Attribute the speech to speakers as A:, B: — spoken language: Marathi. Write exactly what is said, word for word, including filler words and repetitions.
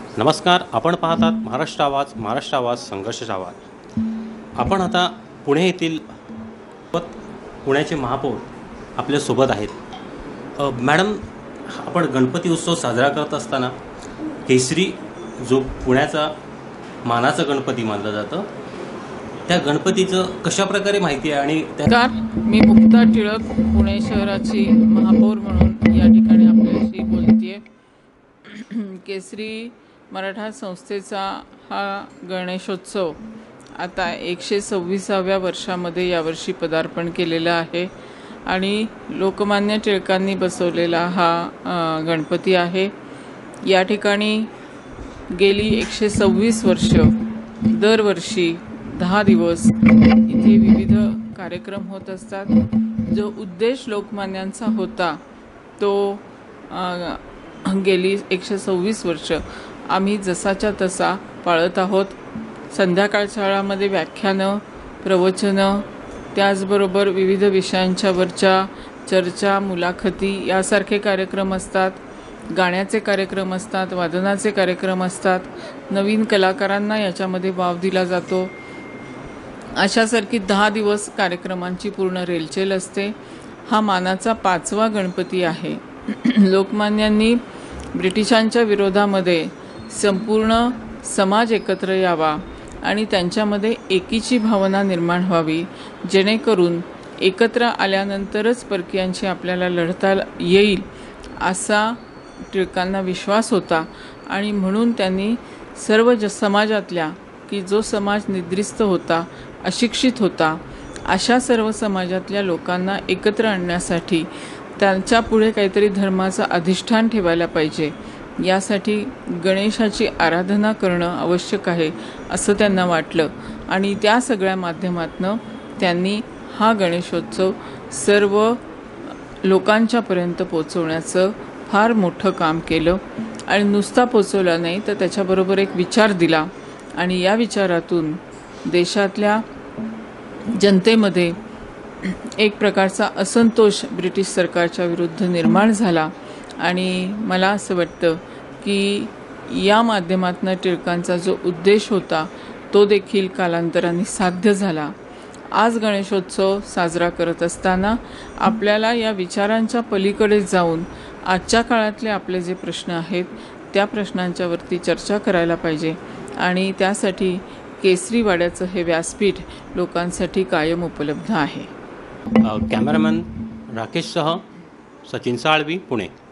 A: नमस्कार, आपण पाहतात महाराष्ट्र आवाज. महाराष्ट्र आवाज संघर्षाचा आवाज. आपण आता पुणे येथील पुण्याचे महापौर आपल्या सोबत आहेत. मॅडम, आपण गणपती उत्सव साजरा करत असताना केसरी जो पुण्याचा मानाचा गणपती मानला जातं, त्या गणपतीचं कशा प्रकारे माहिती आहे? आणि
B: त्या मी मुक्ता टिळक पुणे शहराची महापौर म्हणून या ठिकाणी आपल्याशी बोलतेय. केसरी मराठा संस्थेचा हा गणेशोत्सव आता एकशे सव्वीसाव्या वर्षामध्ये यावर्षी पदार्पण केलेला आहे आणि लोकमान्य टिळकांनी बसवलेला हा गणपती आहे. या ठिकाणी गेली एकशे सव्वीस वर्ष दरवर्षी दहा दिवस इथे विविध कार्यक्रम होत असतात. जो उद्देश लोकमान्यांचा होता तो गेली एकशे सव्वीस वर्ष आम्ही जसाच्या तसा पाळत आहोत. संध्याकाळ शाळामध्ये व्याख्यानं, प्रवचनं, त्याचबरोबर विविध विषयांच्यावरच्या चर्चा, मुलाखती यासारखे कार्यक्रम असतात. गाण्याचे कार्यक्रम असतात, वादनाचे कार्यक्रम असतात. नवीन कलाकारांना याच्यामध्ये वाव दिला जातो. अशासारखी दहा दिवस कार्यक्रमांची पूर्ण रेलचेल असते. हा मानाचा पाचवा गणपती आहे. लोकमान्यांनी ब्रिटिशांच्या विरोधामध्ये संपूर्ण समाज एकत्र यावा आणि त्यांच्यामध्ये एकीची भावना निर्माण व्हावी, जेणेकरून एकत्र आल्यानंतरच परकीयांशी आपल्याला लढता येईल असा टिळकांना विश्वास होता. आणि म्हणून त्यांनी सर्व ज समाजातल्या की जो समाज निद्रिस्त होता, अशिक्षित होता, अशा सर्व समाजातल्या लोकांना एकत्र आणण्यासाठी त्यांच्या पुढे काहीतरी धर्माचं अधिष्ठान ठेवायला पाहिजे, यासाठी गणेशाची आराधना करणं आवश्यक आहे असं त्यांना वाटलं. आणि त्या सगळ्या माध्यमातनं त्यांनी हा गणेशोत्सव सर्व लोकांच्यापर्यंत पोचवण्याचं फार मोठं काम केलं. आणि नुसता पोचवला नाही तर त्याच्याबरोबर एक विचार दिला. आणि या विचारातून देशातल्या जनतेमध्ये एक प्रकारचा असंतोष ब्रिटिश सरकारच्या विरुद्ध निर्माण झाला. आणि मला असं वाटतं की या माध्यमातून टिळकांचा जो उद्देश होता तो देखील कालांतराने साध्य झाला. आज गणेशोत्सव साजरा करत असताना आपल्याला या विचारांच्या पलीकडे जाऊन आजच्या काळातले आपले जे प्रश्न आहेत त्या प्रश्नांच्यावरती चर्चा करायला पाहिजे. आणि त्यासाठी केसरी वाड्याचं हे व्यासपीठ लोकांसाठी कायम उपलब्ध आहे.
A: कॅमेरामॅन राकेशसह सचिन साळवी, पुणे.